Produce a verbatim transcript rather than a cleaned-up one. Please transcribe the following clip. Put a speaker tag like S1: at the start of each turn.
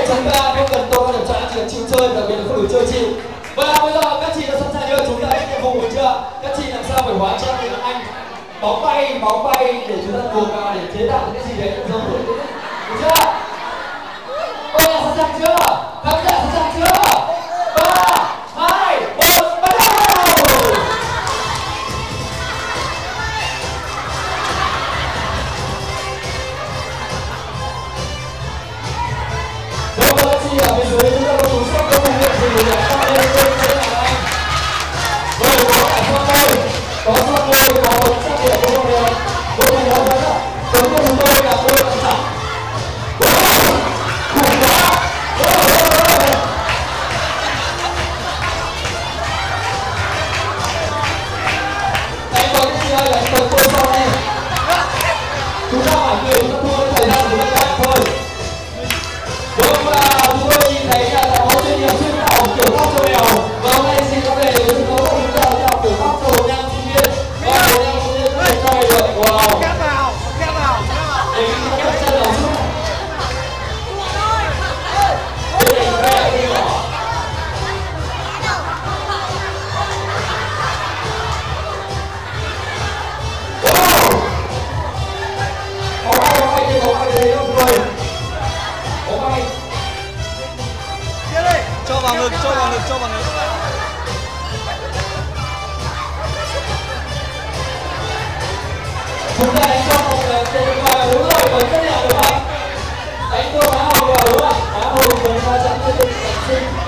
S1: chúng ta không cần tô con điểm chán, chỉ cần chịu chơi, đặc biệt là không được chơi chịu. Và bây giờ các chị đã sẵn sàng chưa? Chúng ta hết nhiệm vụ chưa? Các chị làm sao phải hóa trang thành anh bóng bay, bóng bay để chúng ta buộc vào để chế tạo cái gì đấy giống như thế. Được chưa? Ôi là sẵn sàng chưa? Khán giả sẵn sàng chưa? Ba, hai, một, bắt đầu! Đúng rồi, các chị ở bên dưới chúng ta có đủ sắc công việc gì để cho lên trên thế nào anh? Rồi, có cả xoan môi, có xoan môi, có một sắc điểm của mọi người. Vô cùng hoàn tất ạ. Giống như chúng tôi là tôi làm sẵn. Chúng ta phải người chúng ta thua thời gian của các bạn thôi. Đúng là chúng tôi nhìn thấy là có chuyên nghiệp chuyên tạo kiểu tóc cho mèo. Và hôm nay xin có về với sân khấu của chúng ta tạo kiểu tóc cho nam sinh viên. Và một nam sinh viên rất là trai được. Wow.
S2: Kéo vào, kéo vào.
S1: Để chúng ta chân đầu chút. Đây là cái này đi nhỏ.
S2: Cho vào ngực, cho vào ngực, cho vào ngực.
S1: Chúng ta đánh cho một tên gọi đúng rồi, với rất là được không? Đánh cho má hồng vào đúng không ạ? Má hồng với ba trăm tên sinh.